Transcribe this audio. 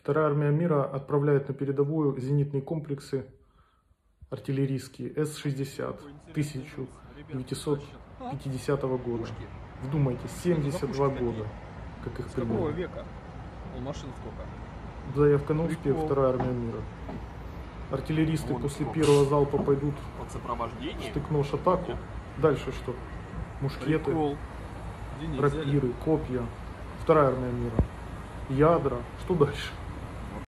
Вторая армия мира отправляет на передовую зенитные комплексы артиллерийские С-60 1950 года. Вдумайтесь, 72 года, как их С какого приняли. века? У машин сколько? Заявка на успех, Прикол. Вторая армия мира. Артиллеристы Вон после сколько. первого залпа пойдут Под сопровождение? штык-нож атаку. Дальше что? Мушкеты, Прикол. Денис, рапиры, копья. Вторая армия мира. Ядра. Что дальше?